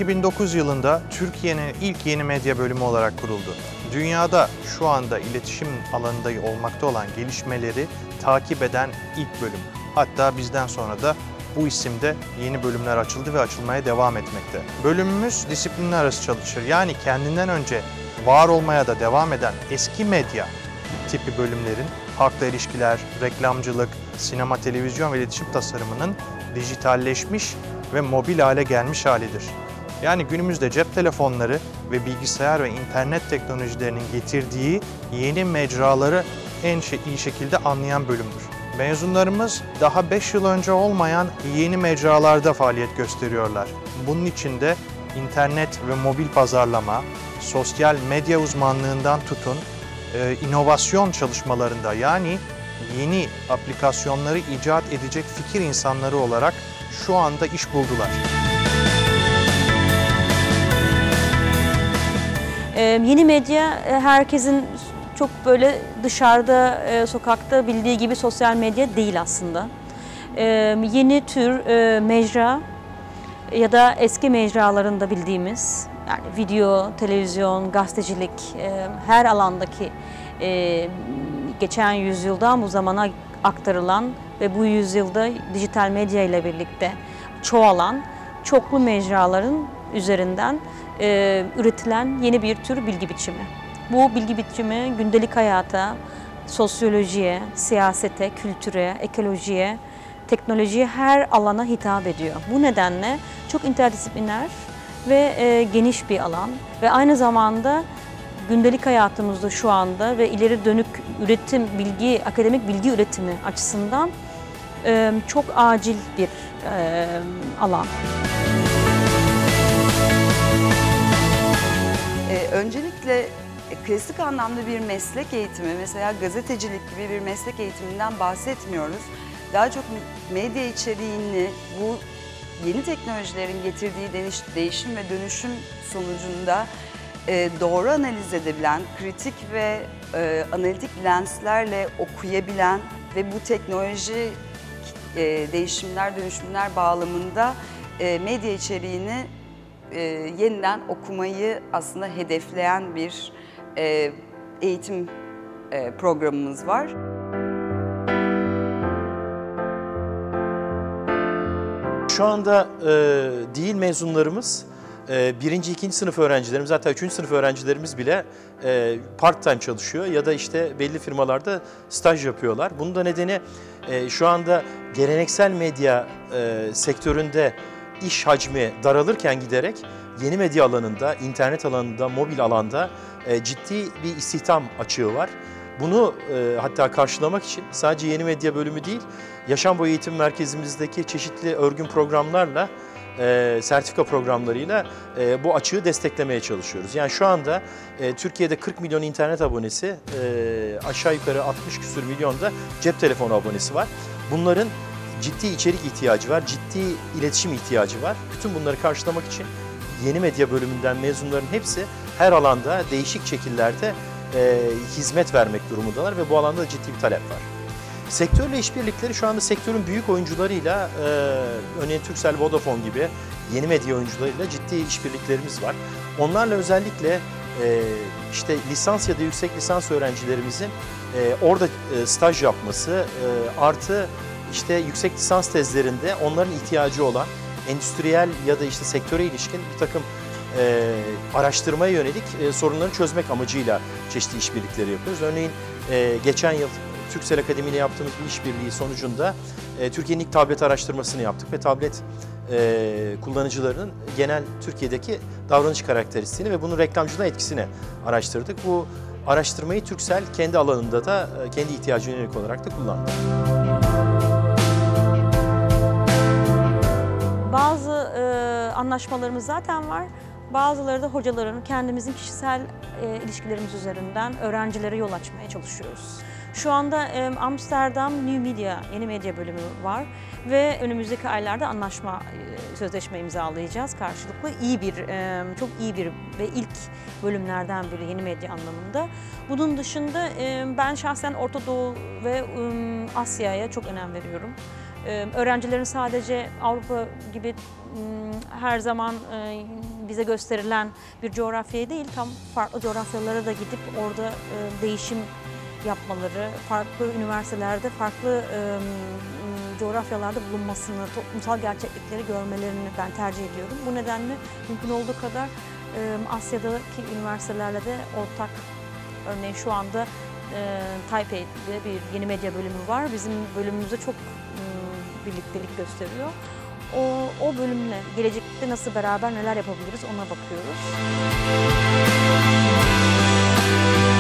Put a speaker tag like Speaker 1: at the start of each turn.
Speaker 1: 2009 yılında Türkiye'nin ilk yeni medya bölümü olarak kuruldu. Dünyada şu anda iletişim alanında olmakta olan gelişmeleri takip eden ilk bölüm. Hatta bizden sonra da bu isimde yeni bölümler açıldı ve açılmaya devam etmekte. Bölümümüz disiplinler arası çalışır. Yani kendinden önce var olmaya da devam eden eski medya tipi bölümlerin halkla ilişkiler, reklamcılık, sinema, televizyon ve iletişim tasarımının dijitalleşmiş ve mobil hale gelmiş halidir. Yani günümüzde cep telefonları ve bilgisayar ve internet teknolojilerinin getirdiği yeni mecraları en iyi şekilde anlayan bölümdür. Mezunlarımız daha 5 yıl önce olmayan yeni mecralarda faaliyet gösteriyorlar. Bunun için de internet ve mobil pazarlama, sosyal medya uzmanlığından tutun, inovasyon çalışmalarında yani yeni aplikasyonları icat edecek fikir insanları olarak şu anda iş buldular.
Speaker 2: Yeni medya herkesin çok böyle dışarıda, sokakta bildiği gibi sosyal medya değil aslında. Yeni tür mecra ya da eski mecralarında bildiğimiz yani video, televizyon, gazetecilik her alandaki geçen yüzyıldan bu zamana aktarılan ve bu yüzyılda dijital medya ile birlikte çoğalan çoklu mecraların üzerinden üretilen yeni bir tür bilgi biçimi. Bu bilgi biçimi gündelik hayata, sosyolojiye, siyasete, kültüre, ekolojiye, teknolojiye her alana hitap ediyor. Bu nedenle çok interdisipliner ve geniş bir alan ve aynı zamanda gündelik hayatımızda şu anda ve ileri dönük üretim, akademik bilgi üretimi açısından çok acil bir alan.
Speaker 3: Öncelikle klasik anlamda bir meslek eğitimi, mesela gazetecilik gibi bir meslek eğitiminden bahsetmiyoruz. Daha çok medya içeriğini bu yeni teknolojilerin getirdiği değişim ve dönüşüm sonucunda doğru analiz edebilen, kritik ve analitik lenslerle okuyabilen ve bu teknoloji değişimler, dönüşümler bağlamında medya içeriğini yeniden okumayı aslında hedefleyen bir eğitim programımız var.
Speaker 4: Şu anda değil mezunlarımız, birinci, ikinci sınıf öğrencilerimiz, hatta üçüncü sınıf öğrencilerimiz bile part-time çalışıyor ya da işte belli firmalarda staj yapıyorlar. Bunun da nedeni şu anda geleneksel medya sektöründe iş hacmi daralırken giderek yeni medya alanında, internet alanında, mobil alanda ciddi bir istihdam açığı var. Bunu hatta karşılamak için sadece yeni medya bölümü değil, Yaşam Boyu Eğitim Merkezimizdeki çeşitli örgün programlarla, sertifika programlarıyla bu açığı desteklemeye çalışıyoruz. Yani şu anda Türkiye'de 40 milyon internet abonesi, aşağı yukarı 60 küsur milyon da cep telefonu abonesi var. Bunların ciddi içerik ihtiyacı var, ciddi iletişim ihtiyacı var. Bütün bunları karşılamak için yeni medya bölümünden mezunların hepsi her alanda değişik şekillerde hizmet vermek durumundalar ve bu alanda da ciddi bir talep var. Sektörle işbirlikleri şu anda sektörün büyük oyuncularıyla, örneğin Turkcell, Vodafone gibi yeni medya oyuncularıyla ciddi işbirliklerimiz var. Onlarla özellikle işte lisans ya da yüksek lisans öğrencilerimizin orada staj yapması artı işte yüksek lisans tezlerinde onların ihtiyacı olan endüstriyel ya da işte sektöre ilişkin bir takım araştırmaya yönelik sorunları çözmek amacıyla çeşitli işbirlikleri yapıyoruz. Örneğin geçen yıl Turkcell Akademi ile yaptığımız bir işbirliği sonucunda Türkiye'nin ilk tablet araştırmasını yaptık ve tablet kullanıcılarının genel Türkiye'deki davranış karakteristiğini ve bunun reklamcılığa etkisini araştırdık. Bu araştırmayı Turkcell kendi alanında da kendi ihtiyacına yönelik olarak da kullandı.
Speaker 2: Bazı anlaşmalarımız zaten var. Bazıları da hocaların kendimizin kişisel ilişkilerimiz üzerinden öğrencilere yol açmaya çalışıyoruz. Şu anda Amsterdam New Media, yeni medya bölümü var ve önümüzdeki aylarda sözleşme imzalayacağız karşılıklı. Çok iyi bir ve ilk bölümlerden biri yeni medya anlamında. Bunun dışında ben şahsen Orta Doğu ve Asya'ya çok önem veriyorum. Öğrencilerin sadece Avrupa gibi her zaman bize gösterilen bir coğrafyaya değil, tam farklı coğrafyalara da gidip orada değişim yapmaları, farklı üniversitelerde, farklı coğrafyalarda bulunmasını, toplumsal gerçeklikleri görmelerini ben tercih ediyorum. Bu nedenle mümkün olduğu kadar Asya'daki üniversitelerle de ortak, örneğin şu anda Taipei'de bir yeni medya bölümü var. Bizim bölümümüzde çok birliktelik gösteriyor. O bölümle gelecekte nasıl beraber neler yapabiliriz ona bakıyoruz.